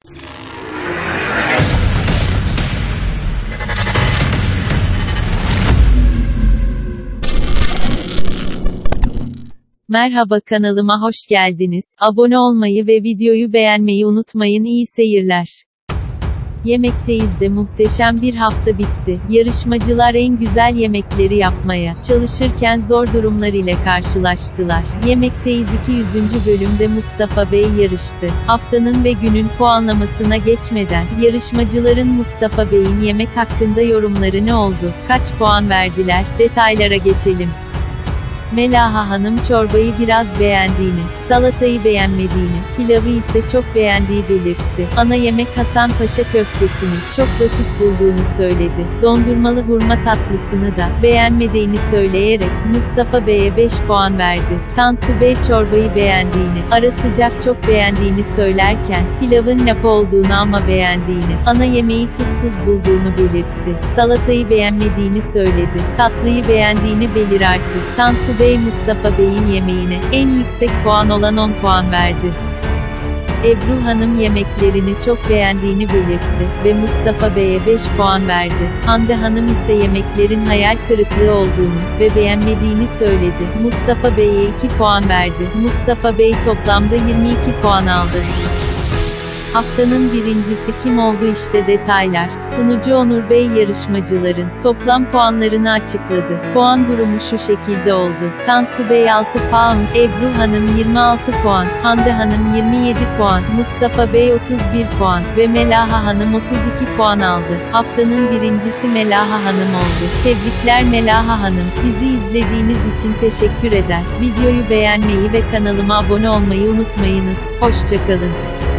Merhaba, kanalıma hoş geldiniz. Abone olmayı ve videoyu beğenmeyi unutmayın. İyi seyirler. Yemekteyiz'de muhteşem bir hafta bitti. Yarışmacılar en güzel yemekleri yapmaya çalışırken zor durumlar ile karşılaştılar. Yemekteyiz 200. bölümde Mustafa Bey yarıştı. Haftanın ve günün puanlamasına geçmeden, yarışmacıların Mustafa Bey'in yemek hakkında yorumları ne oldu? Kaç puan verdiler? Detaylara geçelim. Melaha Hanım çorbayı biraz beğendiğini, salatayı beğenmediğini, pilavı ise çok beğendiği belirtti. Ana yemek Hasanpaşa köftesini çok basit bulduğunu söyledi. Dondurmalı hurma tatlısını da beğenmediğini söyleyerek Mustafa Bey'e 5 puan verdi. Tansu Bey çorbayı beğendiğini, ara sıcak çok beğendiğini söylerken, pilavın lapa olduğunu ama beğendiğini, ana yemeği tutsuz bulduğunu belirtti. Salatayı beğenmediğini söyledi. Tatlıyı beğendiğini belirtti. Tansu Bey Mustafa Bey'in yemeğine en yüksek puan olan 10 puan verdi. Ebru Hanım yemeklerini çok beğendiğini belirtti ve Mustafa Bey'e 5 puan verdi. Hande Hanım ise yemeklerin hayal kırıklığı olduğunu ve beğenmediğini söyledi. Mustafa Bey'e 2 puan verdi. Mustafa Bey toplamda 22 puan aldı. Haftanın birincisi kim oldu, işte detaylar. Sunucu Onur Bey yarışmacıların toplam puanlarını açıkladı. Puan durumu şu şekilde oldu. Tansu Bey 6 puan, Ebru Hanım 26 puan, Hande Hanım 27 puan, Mustafa Bey 31 puan ve Melaha Hanım 32 puan aldı. Haftanın birincisi Melaha Hanım oldu. Tebrikler Melaha Hanım. Bizi izlediğiniz için teşekkür eder. Videoyu beğenmeyi ve kanalıma abone olmayı unutmayınız. Hoşça kalın.